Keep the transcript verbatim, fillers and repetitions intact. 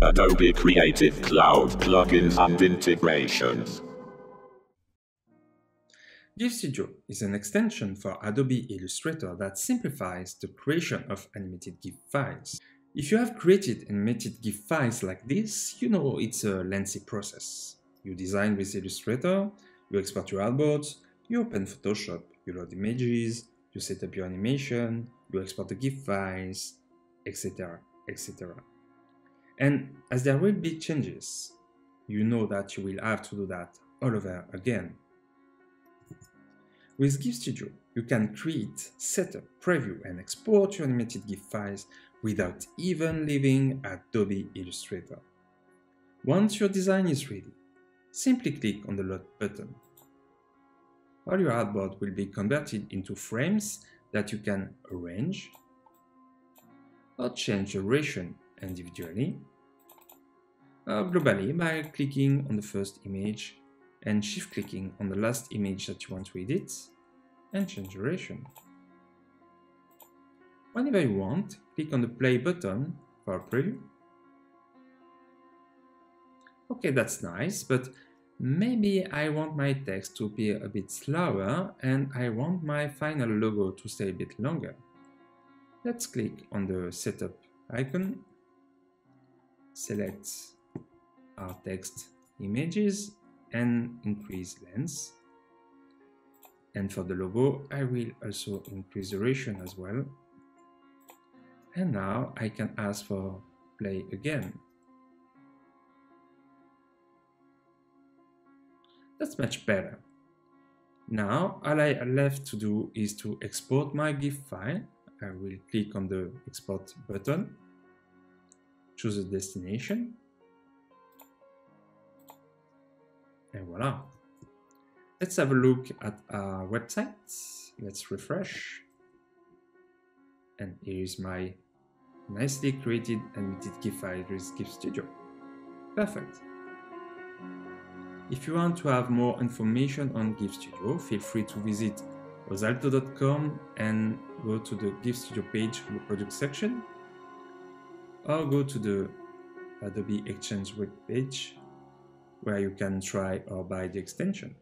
Adobe Creative Cloud plugins and integrations. GIFStudio is an extension for Adobe Illustrator that simplifies the creation of animated GIF files. If you have created animated GIF files like this, you know it's a lengthy process. You design with Illustrator, you export your artboards, you open Photoshop, you load images, you set up your animation, you export the GIF files, et cetera, et cetera. And as there will be changes, you know that you will have to do that all over again. With GIFStudio, you can create, set up, preview, and export your animated GIF files without even leaving Adobe Illustrator. Once your design is ready, simply click on the Load button. All your artboard will be converted into frames that you can arrange or change duration individually, or globally by clicking on the first image and shift-clicking on the last image that you want to edit and change duration. Whenever you want, click on the play button for a preview. Okay, that's nice, but maybe I want my text to appear a bit slower and I want my final logo to stay a bit longer. Let's click on the setup icon, select our text images and increase length. And for the logo, I will also increase duration as well. And now I can ask for play again. That's much better. Now, all I left to do is to export my GIF file. I will click on the export button, choose a destination, and voila. Let's have a look at our website. Let's refresh. And here is my nicely created animated GIF file with GIFStudio. Perfect. If you want to have more information on GIFStudio, feel free to visit osalto dot com and go to the GIFStudio page in the product section, or go to the Adobe Exchange web page where you can try or buy the extension.